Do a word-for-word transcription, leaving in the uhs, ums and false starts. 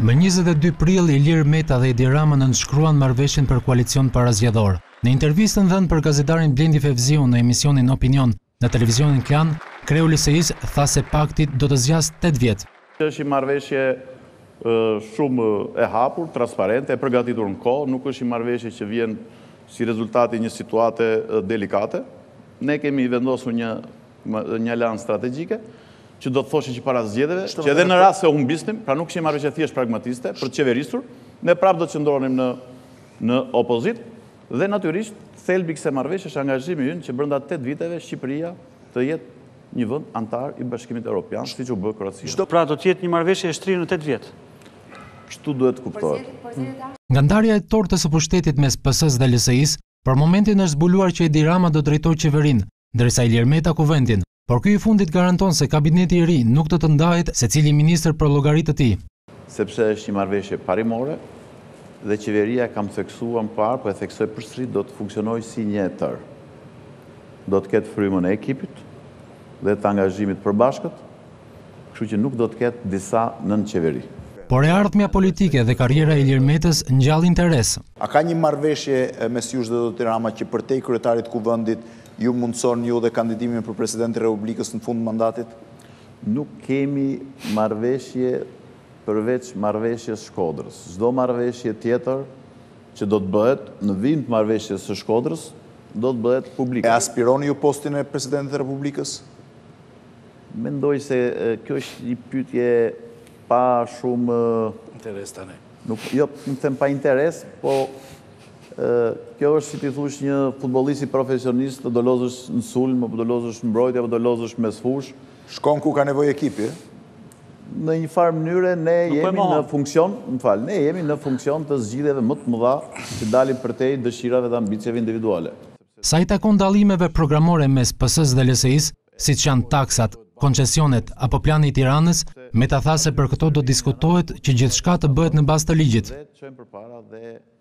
Më njëzet e dy prill, Ilir Meta dhe Edi Rama nënshkruan marrëveshjen për koalicion parazgjedhor. Në intervistën dhënë për gazetarin Blendi Fevziu në emisionin Opinion në televizionin Klan, kreu liseis tha se pakti do të zgjasë tetë vjet. Është një marrëveshje shumë e hapur, transparente, e përgatitur në kohë, nuk është një marrëveshje që vjen si rezultati një situate delikate. Ne kemi vendosur një një alanë strategjike që do të thoshin që para zgjedhjeve, që edhe në rast se u humbisnim, pra nuk është një marrëveshje thjesht pragmatiste për të qeverisur, ne prapë do të qëndronim në në opozit dhe natyrisht thelbi i kësaj marrëveshje është angazhimi ynë që brenda tetë viteve Shqipëria të jetë një vend antar i Bashkimit Evropian, siç u bë Kroacia. Çdo pra do të jetë një marrëveshje e shtrirë në tetë vjet. Kështu duhet të kuptohet. Nga ndarja e tortës së pushtetit mes P S-s dhe L S I-s, për momentin është zbuluar që Edi Rama do drejtojë qeverinë, ndërsa Ilir Meta kuvendin. Por ky i fundit garanton se kabineti i ri nuk do të ndahet secili ministër për llogaritë të tij. Sepse është një marrëveshje parimore dhe qeveria kam theksuar më parë, po e theksoj përsëri, do të funksionojë si një e tërë. Do të ketë frymën e ekipit dhe të angazhimit përbashkët, kështu që nuk do të ketë disa nën qeveri. Por e ardhmja politike dhe karriera e Ilir Metës ngjall interes. A ka një marrëveshje mes jush dhe Edi Rama që përtej kryetarit kuvendit ju mundëson ju dhe kandidimin për presidenti i Republikës në fund mandatit? Nuk kemi marrëveshje përveç marrëveshjes Shkodrës. Çdo marrëveshje tjetër që do të bëhet në vijim të marrëveshjes së Shkodrës do të bëhet publike. E aspironi ju postin e presidentit të Republikës? Mendoj se kjo është një pyetje pa shumë interes tani. Nuk, jo, nuk them pa interes, po kjo është si ti thush një futbollist i profesionist, do lozësh në sulm, apo do lozësh në mbrojtje, apo do lozësh mes fush. Shkon ku ka nevojë ekipi? Në një farë mënyre ne jemi në funksion, më fal, ne jemi në funksion të zgjidhjeve më të mëdha që dalin përtej dëshirave dhe ambicieve individuale. Sa i takon dallimeve programore mes P S-s dhe L S I-s, siç janë taksat, koncesionet apo plani i Tiranës, Meta tha se për këto do diskutohet që gjithçka të bëhet në bazë të ligjit.